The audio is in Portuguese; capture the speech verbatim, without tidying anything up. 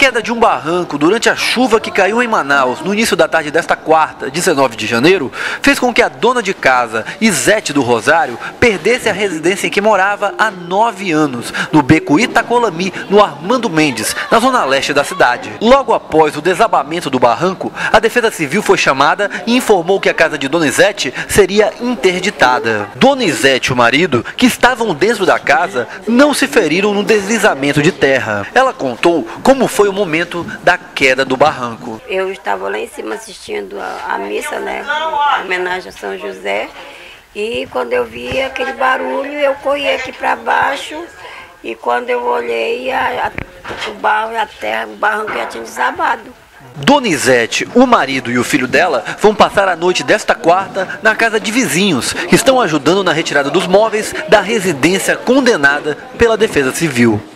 queda de um barranco durante a chuva que caiu em Manaus no início da tarde desta quarta, dezenove de janeiro, fez com que a dona de casa, Isete do Rosário, perdesse a residência em que morava há nove anos, no beco Itacolami, no Armando Mendes, na zona leste da cidade. Logo após o desabamento do barranco, a Defesa Civil foi chamada e informou que a casa de Dona Isete seria interditada. Dona Isete e o marido, que estavam dentro da casa, não se feriram no deslizamento de terra. Ela contou como foi o momento da queda do barranco. Eu estava lá em cima assistindo a, a missa, né, a homenagem a São José, e quando eu vi aquele barulho, eu corri aqui para baixo, e quando eu olhei, a, a, o barro e a terra, o barranco já tinha desabado. Dona Isete, o marido e o filho dela vão passar a noite desta quarta na casa de vizinhos, que estão ajudando na retirada dos móveis da residência condenada pela Defesa Civil.